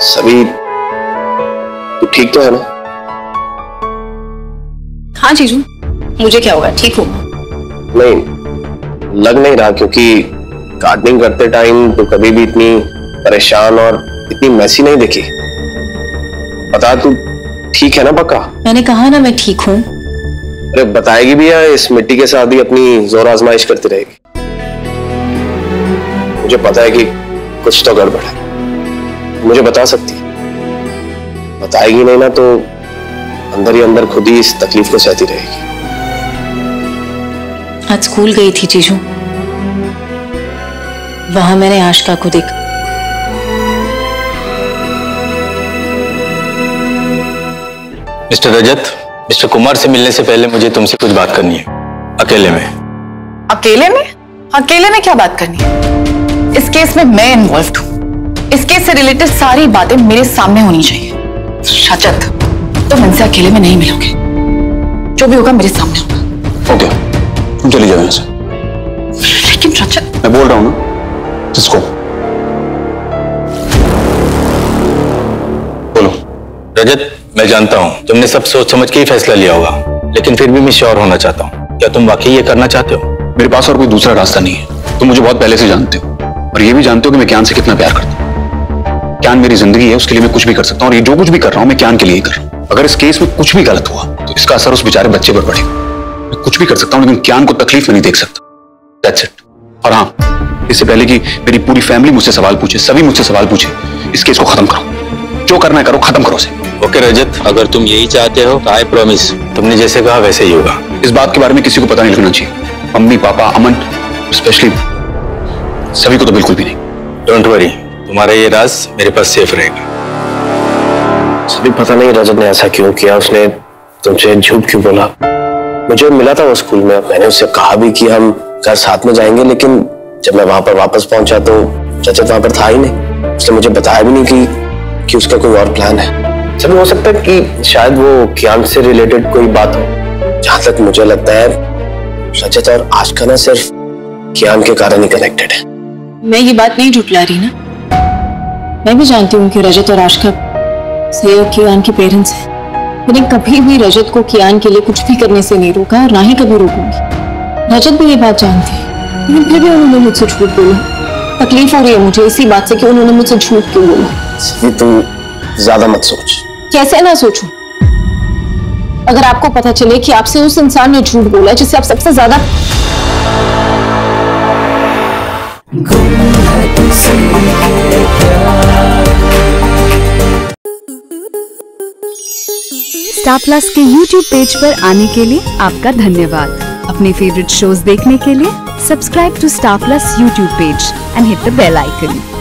सभी तू ठीक तो है ना? हाँ जीजू, मुझे क्या होगा, ठीक हूँ। नहीं, लग नहीं रहा, क्योंकि गार्डनिंग करते टाइम तो कभी भी इतनी परेशान और इतनी मैसी नहीं दिखी। बता, तू ठीक है ना पक्का? मैंने कहा ना मैं ठीक हूँ। अरे बताएगी भी या इस मिट्टी के साथ ही अपनी जोर आजमाइश करती रहेगी? मुझे पता है कि कुछ तो गड़बड़ है, मुझे बता सकती है। बताएगी नहीं ना तो अंदर ही अंदर खुद ही इस तकलीफ को सहती रहेगी। आज स्कूल गई थी जीजू, वहां मैंने आशिका को देखा। मिस्टर रजत, मिस्टर कुमार से मिलने से पहले मुझे तुमसे कुछ बात करनी है, अकेले में। अकेले में? अकेले में क्या बात करनी है? इस केस में मैं इन्वॉल्व हूं। इस केस से रिलेटेड सारी बातें मेरे सामने होनी चाहिए। रजत, तुम इनसे अकेले में नहीं मिलोगे, जो भी होगा मेरे सामने होगा। ओके, तुम चली जाओ यहाँ से। लेकिन रजत, मैं बोल रहा हूँ ना, जिसको बोलो। रजत, मैं जानता हूँ तुमने सब सोच समझ के ही फैसला लिया होगा, लेकिन फिर भी मैं श्योर होना चाहता हूँ, क्या तुम वाकई ये करना चाहते हो? मेरे पास और कोई दूसरा रास्ता नहीं है। तुम मुझे बहुत पहले से जानते हो और ये भी जानते हो कि मैं क्यान से कितना प्यार करता हूँ। क्यान मेरी जिंदगी है, उसके लिए मैं कुछ भी कर सकता हूँ, और ये जो कुछ भी कर रहा हूँ मैं क्यान के लिए ही कर रहा हूँ। अगर इस केस में कुछ भी गलत हुआ तो इसका असर उस बेचारे बच्चे पर पड़ेगा। मैं कुछ भी कर सकता हूँ, लेकिन क्यान को तकलीफ में नहीं देख सकता। That's it. और हाँ, इससे पहले कि मेरी पूरी फैमिली मुझसे सवाल पूछे, सभी मुझसे सवाल पूछे, इस केस को खत्म करो। जो करना है करो, खत्म करो उसे। ओके रजत, अगर तुम यही चाहते हो तो आई प्रॉमिस, तुमने जैसे कहा वैसे ही होगा। इस बात के बारे में किसी को पता नहीं लगना चाहिए। मम्मी, पापा, अमन, स्पेशली सभी को तो बिल्कुल भी नहीं। डोंट वरी, तुम्हारा ये राज मेरे पास सेफ रहेगा। सभी पता नहीं रजत ने ऐसा क्यों किया, उसने तुमसे झूठ क्यों बोला। मुझे मिला था वो स्कूल में, मैंने उससे कहा भी कि हम घर साथ में जाएंगे, लेकिन जब मैं वहां पर वापस पहुंचा तो रजत वहां पर था ही नहीं। उसने मुझे बताया भी नहीं कि उसका कोई और प्लान है। सब हो सकता है कि शायद वो क्यान से रिलेटेड कोई बात हो। जहां तक मुझे लगता है रजत और आशिका ना सिर्फ क्यान के कारण ही कनेक्टेड है। मैं ये बात नहीं झुठला रही ना, मैं भी जानती हूँ कि रजत और आशिका सही और कियान के पेरेंट्स हैं। मैंने कभी भी रजत को कियान के लिए कुछ भी करने से नहीं रोका और ना ही कभी रोकूंगी। रजत भी ये बात जानती है, लेकिन फिर भी उन्होंने मुझसे झूठ बोला। तकलीफ हो रही है मुझे इसी बात से कि उन्होंने मुझसे झूठ क्यों बोला। तुम ज्यादा मत सोच। कैसे ना सोचूं? अगर आपको पता चले कि आपसे उस इंसान ने झूठ बोला जिससे आप सबसे ज्यादा स्टार प्लस के YouTube पेज पर आने के लिए आपका धन्यवाद। अपने फेवरेट शोज देखने के लिए subscribe to Star Plus YouTube page and hit the bell icon.